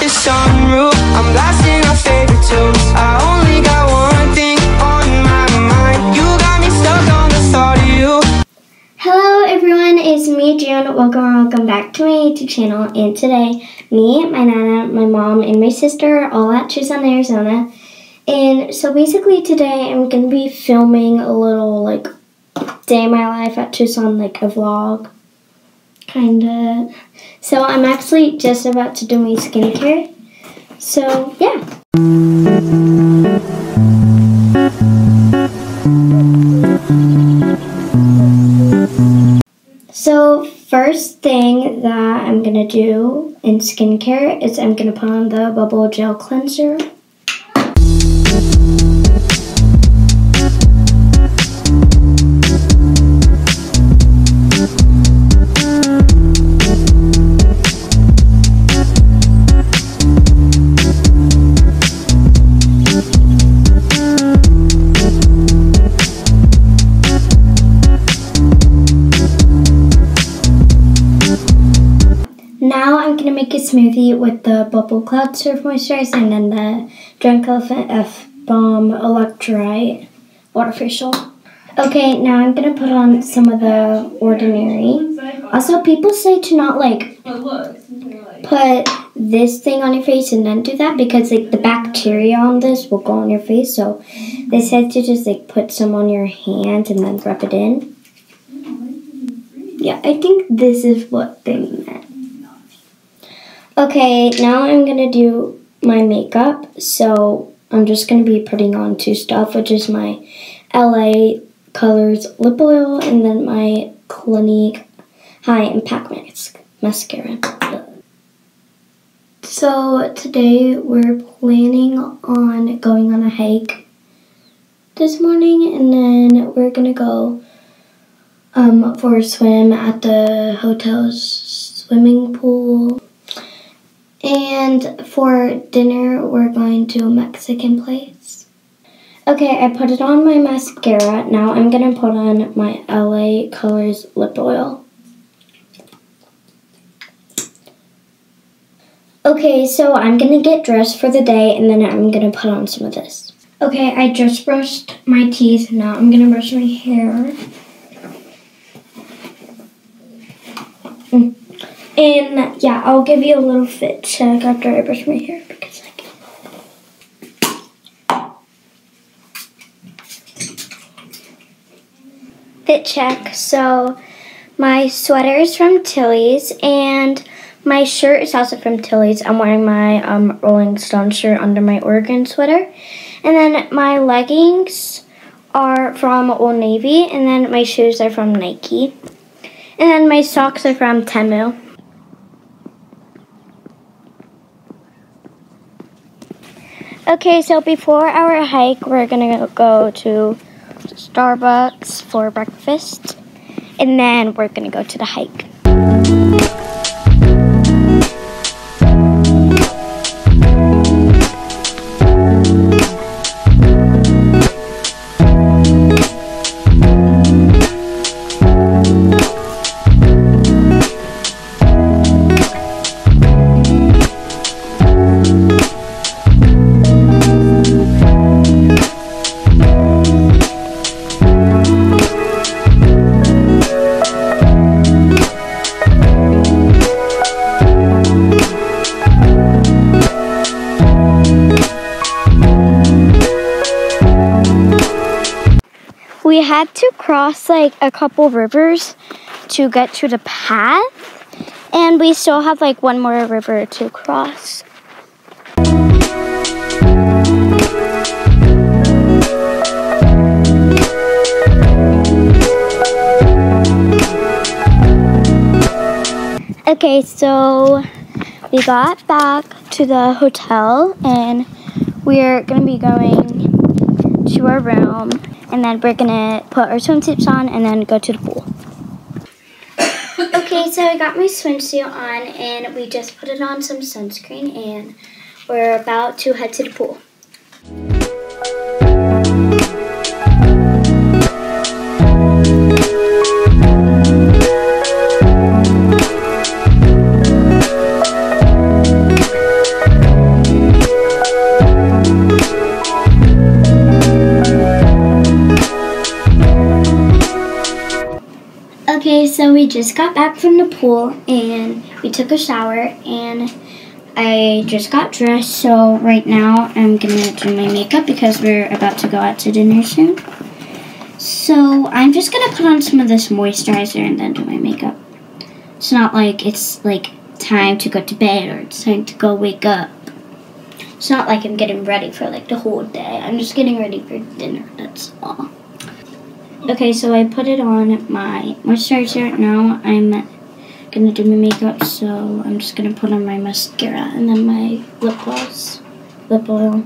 the sunroof, I'm blasting our favorite tunes. I only got one thing on my mind. You got me stuck on the thought of you. Hello everyone, it's me June. Welcome back to my YouTube channel. And today, me, my nana, my mom, and my sister are all at Tucson, Arizona. And so basically today I'm going to be filming a little like day in my life at Tucson, like a vlog. Kinda. So I'm actually just about to do my skincare. So yeah. So first thing that I'm going to do in skincare is I'm going to put on the Bubble Gel Cleanser. Now I'm going to make a smoothie with the Bubble Cloud Surf Moisturizer and then the Drunk Elephant F-Bomb Electrolyte Water Facial. Okay, now I'm going to put on some of the Ordinary. Also, people say to not like put this thing on your face and then do that because like the bacteria on this will go on your face. So they said to just like put some on your hand and then rub it in. Yeah, I think this is what they meant. Okay, now I'm going to do my makeup. So I'm just going to be putting on two stuff, which is my LA Colors lip oil and then my Clinique High Impact mascara. So today we're planning on going on a hike this morning, and then we're going to go for a swim at the hotel's swimming pool. And for dinner, we're going to a Mexican place. Okay, I put it on my mascara. Now I'm going to put on my LA Colors lip oil. Okay, so I'm going to get dressed for the day, and then I'm going to put on some of this. Okay, I just brushed my teeth. Now I'm going to brush my hair. And yeah, I'll give you a little fit check after I brush my hair because fit check. So my sweater is from Tilly's and my shirt is also from Tilly's. I'm wearing my Rolling Stone shirt under my Oregon sweater. And then my leggings are from Old Navy, and then my shoes are from Nike. And then my socks are from Temu. Okay, so before our hike, we're gonna go to Starbucks for breakfast, and then we're gonna go to the hike. We had to cross like a couple rivers to get to the path, and we still have like one more river to cross. Okay, so we got back to the hotel and we're gonna be going to our room, and then we're gonna put our swimsuits on and then go to the pool. Okay, so I got my swimsuit on and we just put it on some sunscreen and we're about to head to the pool. Okay, so we just got back from the pool and we took a shower and I just got dressed. So right now I'm gonna do my makeup because we're about to go out to dinner soon. So I'm just gonna put on some of this moisturizer and then do my makeup. It's not like it's like time to go to bed or it's time to go wake up. It's not like I'm getting ready for like the whole day. I'm just getting ready for dinner, that's all. Okay, so I put it on my moisturizer. Now I'm gonna do my makeup, so I'm just gonna put on my mascara and then my lip gloss, lip oil.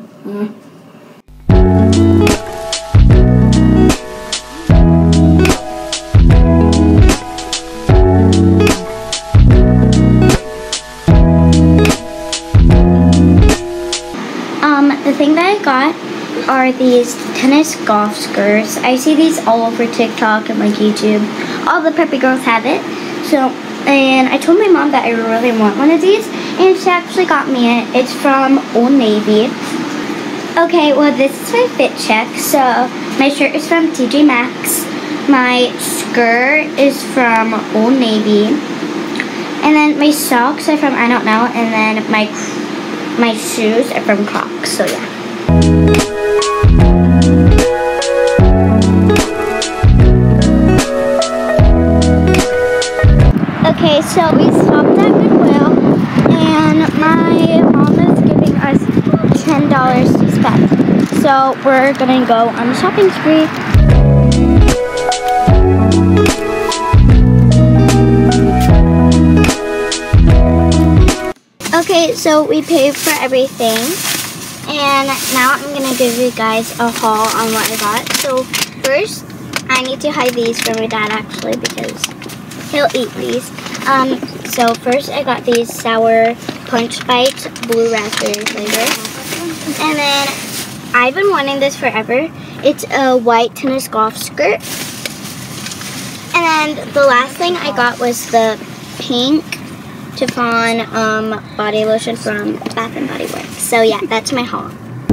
The thing that I got are these tennis golf skirts. I see these all over TikTok and like YouTube. All the preppy girls have it. So, and I told my mom that I really want one of these, and she actually got me it. It's from Old Navy. Okay, well this is my fit check. So, my shirt is from TJ Maxx. My skirt is from Old Navy. And then my socks are from I Don't Know, and then my shoes are from Crocs, so yeah. Okay, so we stopped at Goodwill, and my mom is giving us $10 to spend. So we're gonna go on a shopping spree. Okay, so we paid for everything, and now I'm gonna give you guys a haul on what I got. So first, I need to hide these from my dad actually because he'll eat these. So first I got these Sour Punch Bites blue raspberry flavor, and then I've been wanting this forever. It's a white tennis golf skirt, and then the last thing I got was the pink chiffon body lotion from Bath & Body Works. So yeah, that's my haul.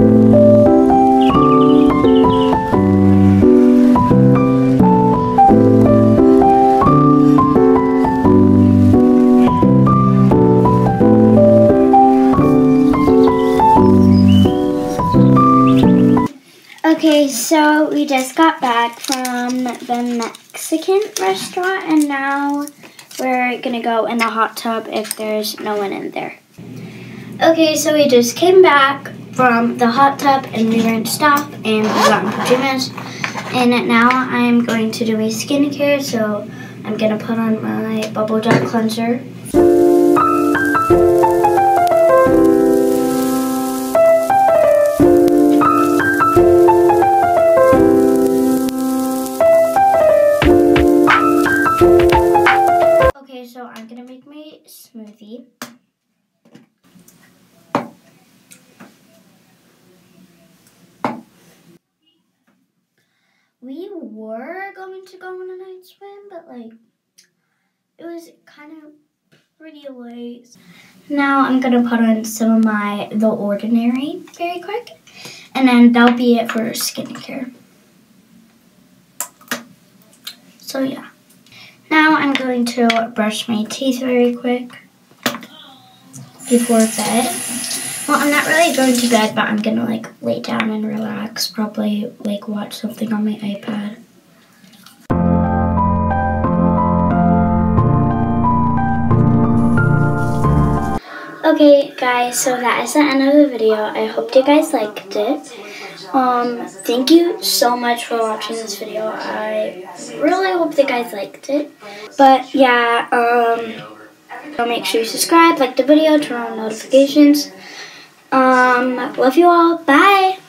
Okay, so we just got back from the Mexican restaurant and now we're gonna go in the hot tub if there's no one in there. Okay, so we just came back from the hot tub and we were in Stop and we got in pajamas. And now I'm going to do my skincare, so I'm gonna put on my Bubble Dot Cleanser. So I'm gonna make my smoothie. We were going to go on a night swim, but like it was kind of pretty late. Now I'm gonna put on some of my The Ordinary very quick, and then that'll be it for skincare. So yeah. Now I'm going to brush my teeth very quick before bed. Well, I'm not really going to bed, but I'm going to like lay down and relax, probably like watch something on my iPad. Okay guys, so that is the end of the video. I hope you guys liked it. Thank you so much for watching this video. I really hope you guys liked it. But yeah, make sure you subscribe, like the video, turn on notifications. Love you all. Bye.